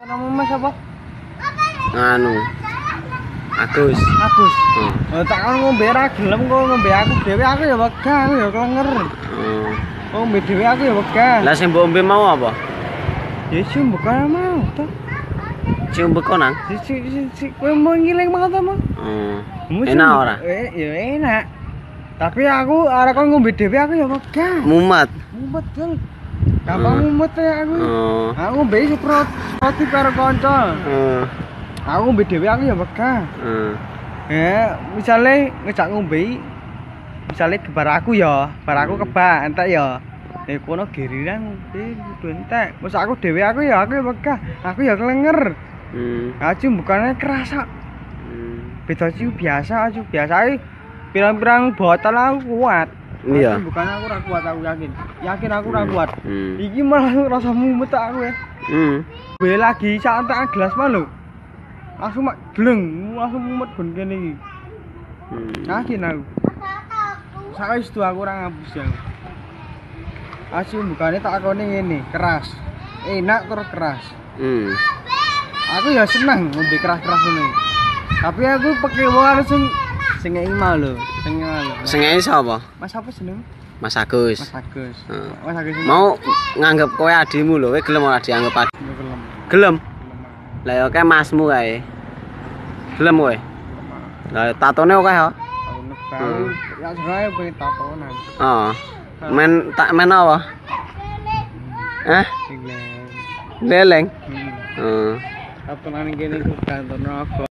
Nama Mas apa? Anu. Agus. Agus. Tak kan ngombe ra gelem kok ngombe aku dhewe aku ya wegah aku ya klenger. Ngombe dhewe aku ya wegah. Lah sing mbok ombe mau apa? Ya sing bukan mau to. Sing mbok nang? Si kowe mau ngiling banget ta, Mang? Enak ora? Ya enak. Tapi aku arek kon ngombe dhewe aku ya wegah. Mumet. Mumet kan. Gampang mumet ya aku. Aku ngombe roti karo kanca. Aku ngombe dhewe aku ya wegah. Ya, misale ngejak ngombe misale bar aku kebak entek ya. Kono geriran kudu entek. Wes aku dhewe aku ya wegah. Aku ya klenger. Acu bukannya kerasa. Beda acu biasa ae pirang-pirang botol aku kuat. Iya. Bukan aku ora kuat aku yakin. Yakin aku ora kuat. Iki malah rasa mumet aku ya. Beli lagi santai gelas mah lho. Langsung mak gleng, langsung mumet ben kene iki. Yakin aku. Sakwis tuh aku ora ngabus ya. Asyik bukane tak akone ngene, keras. Enak terus keras. Aku ya seneng ngombe keras-keras ngene. Tapi aku pakai wong sing imal lho, Sing sapa? Mas apa jeneng? Mas Agus. Mas Agus. Mas Agus. Mau nganggep kowe adimu lho, kowe gelem ora dianggep adi? Gelem. Gelem. Lah ya kae masmu kae. Gelem kowe? Lah tatone oke ya? Ya jenenge pengen tatonan. Men apa? Hah? Leleng. Tatonan kene ku kantor apa?